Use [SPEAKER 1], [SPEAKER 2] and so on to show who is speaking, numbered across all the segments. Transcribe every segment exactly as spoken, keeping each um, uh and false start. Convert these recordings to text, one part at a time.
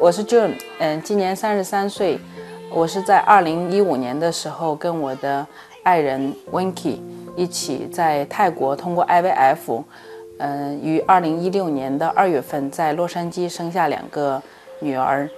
[SPEAKER 1] 我是 June， 嗯，今年三十三岁。我是在二零一五年的时候跟我的爱人 Winky 一起在泰国通过 I V F， 嗯，于二零一六年的二月份在洛杉矶生下两个女儿。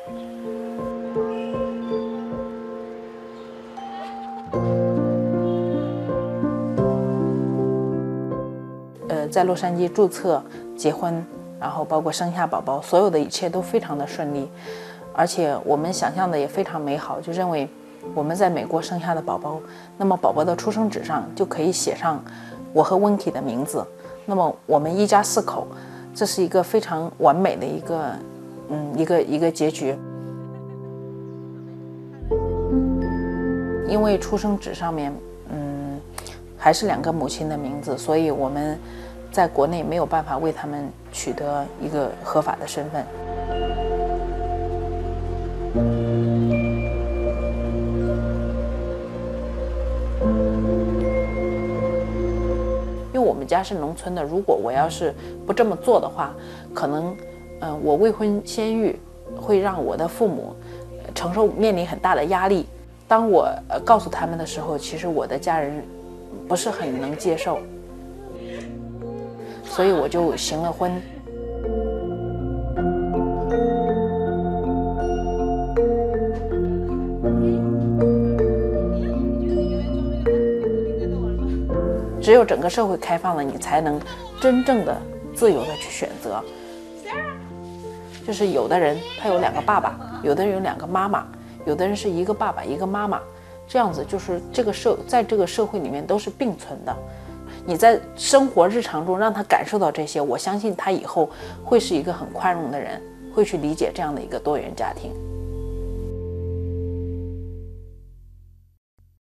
[SPEAKER 1] 呃，在洛杉矶注册、结婚，然后包括生下宝宝，所有的一切都非常的顺利，而且我们想象的也非常美好，就认为我们在美国生下的宝宝，那么宝宝的出生纸上就可以写上我和 Winky 的名字，那么我们一家四口，这是一个非常完美的一个，嗯，一个一个结局。因为出生纸上面，嗯，还是两个母亲的名字，所以我们在国内没有办法为他们取得一个合法的身份。因为我们家是农村的，如果我要是不这么做的话，可能，嗯、呃，我未婚先育会让我的父母承受面临很大的压力。当我呃告诉他们的时候，其实我的家人不是很能接受，所以我就行了婚。只有整个社会开放了，你才能真正的自由的去选择。就是有的人他有两个爸爸，有的人有两个妈妈，有的人是一个爸爸一个妈妈，这样子就是这个社在这个社会里面都是并存的。你在生活日常中让他感受到这些，我相信他以后会是一个很宽容的人，会去理解这样的一个多元家庭。